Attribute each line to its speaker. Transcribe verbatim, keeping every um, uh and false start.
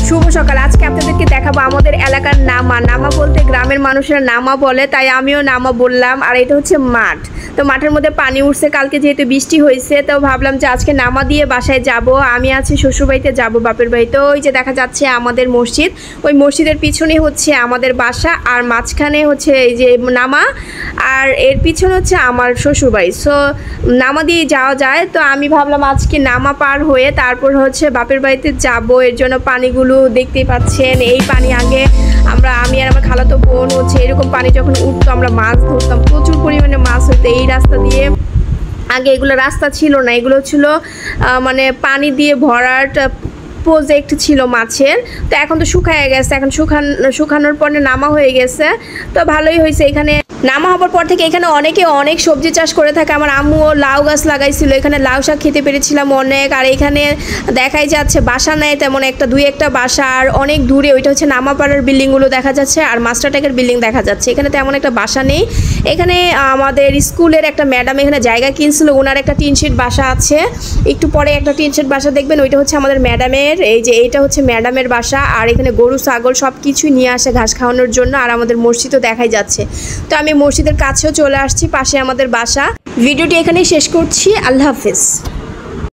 Speaker 1: শুভ সকাল। আজকে আপনাদেরকে দেখাবো আমাদের এলাকার নামা। নামা বলতে গ্রামের মানুষেরা নামা বলে, তাই আমিও নামা বললাম। আর এটা হচ্ছে মাঠ। তো মাঠের মধ্যে পানি উঠছে, কালকে যেহেতু বৃষ্টি হয়েছে, তো ভাবলাম যে আজকে নামা দিয়ে বাসায় যাব। আমি আছি শ্বশুরবাড়িতে, যাব বাপের বাড়িতে। ওই যে দেখা যাচ্ছে আমাদের মসজিদ, ওই মসজিদের পিছনে হচ্ছে আমাদের বাসা, আর মাঝখানে হচ্ছে এই যে নামা, আর এর পিছনে হচ্ছে আমার শ্বশুরবাড়ি। সো নামা দিয়ে যাওয়া যায়। তো আমি ভাবলাম আজকে নামা পার হয়ে তারপর হচ্ছে বাপের বাড়িতে যাব। এর জন্য পানিগুলো দেখতেই পাচ্ছেন, এই পানি আগে আমরা আমি আর আমার খালাতো বোন হচ্ছে এরকম পানি যখন উঠতো আমরা মাছ ধরতাম, প্রচুর পরিমাণে মাছ হতো এই রাস্তা দিয়ে। আগে এগুলো রাস্তা ছিল না, এগুলো ছিল মানে পানি দিয়ে ভরাট প্রজেক্ট ছিল মাছের। তো এখন তো শুকায় গেছে, এখন শুকান শুকানোর পরে নামা হয়ে গেছে। তো ভালোই হয়েছে, এখানে নামা হওয়ার পর থেকে এখানে অনেকে অনেক সবজি চাষ করে থাকে। আমার আম্মুও লাউ গাছ লাগাইছিল, এখানে লাউ শাক খেতে পেরেছিলাম অনেক। আর এখানে দেখাই যাচ্ছে বাসা নেয় তেমন একটা, দুই একটা বাসা, আর অনেক দূরে ওইটা হচ্ছে নামাপাড়ার বিল্ডিংগুলো দেখা যাচ্ছে, আর মাস্টারটেকের বিল্ডিং দেখা যাচ্ছে। এখানে তেমন একটা বাসা নেই। এখানে আমাদের স্কুলের একটা ম্যাডাম এখানে জায়গা কিনছিল, ওনার একটা টিনশেড বাসা আছে। একটু পরে একটা টিনশেড বাসা দেখবেন, ওইটা হচ্ছে আমাদের ম্যাডামের। এই যে এইটা হচ্ছে ম্যাডামের বাসা। আর এখানে গরু ছাগল সব কিছুই নিয়ে আসে ঘাস খাওয়ানোর জন্য। আর আমাদের মসজিদও দেখাই যাচ্ছে। তো আমি মসজিদের কাছেও চলে আসছি, পাশে আমাদের বাসা। ভিডিওটি এখানেই শেষ করছি। আল্লাহ হাফেজ।